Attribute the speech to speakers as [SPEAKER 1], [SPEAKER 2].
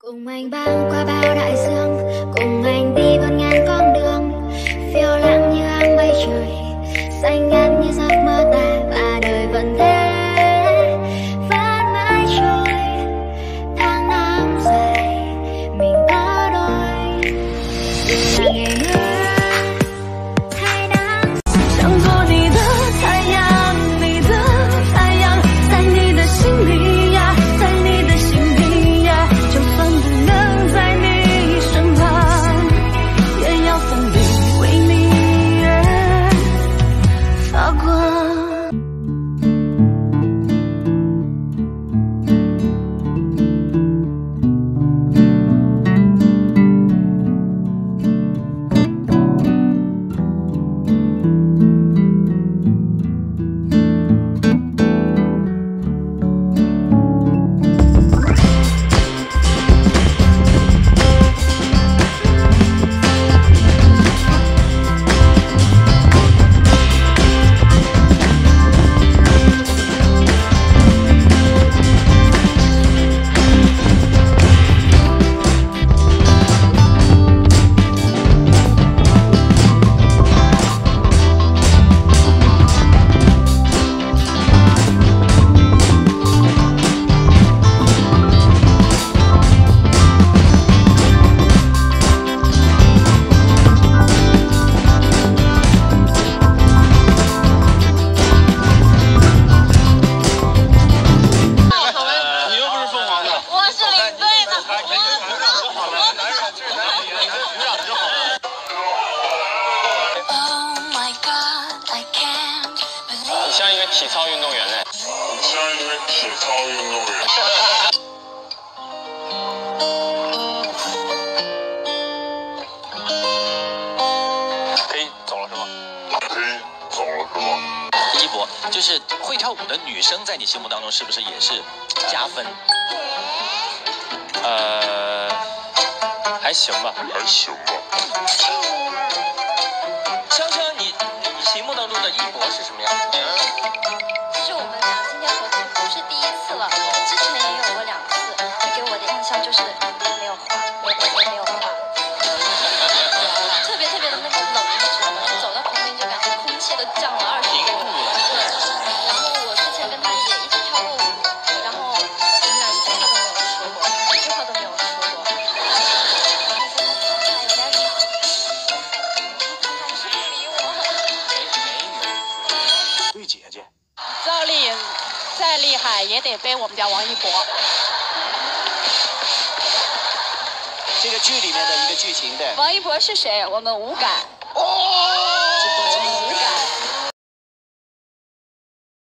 [SPEAKER 1] Cùng anh băng qua bao đại dương, cùng anh đi vượt ngàn con đường, phiêu lãng như áng mây trời, xanh ngát như giấc mơ ta, và đời vẫn thế, vẫn mãi trôi. Tháng năm dài, mình có đôi, dù là ngày mưa hay nắng. 想做你的太阳，你的太阳，在你的心里呀，在你的心里呀，就算不能在你身旁，也要风里为你而发光。
[SPEAKER 2] 像一个体操运动员呢，你像一个体操运动员。可以走了是吗？可以走了是吗？
[SPEAKER 3] 一博，就是会跳舞的女生，在你心目当中是不是也是加分？
[SPEAKER 2] 还行吧，还行吧。
[SPEAKER 3] 香香，你心目当中的一博是什么样子的？
[SPEAKER 4] 其实我们俩今天合作不是第一次了，之前也有过2次。他给我的印象就是没有话，没有话，特别的那个冷，你知道吗？走到旁边就感觉空气都降了20度。对。然后我之前跟他也一起跳过舞，然后我们俩一句话都没有说过，一句话都没有说过。他说他有点傻，他还是不理我。
[SPEAKER 3] 对姐姐。
[SPEAKER 5] 赵丽再厉害也得背我们家王一博。
[SPEAKER 3] 这个剧里面的一个剧情的。
[SPEAKER 5] 王一博是谁？我们无感。
[SPEAKER 3] 哦，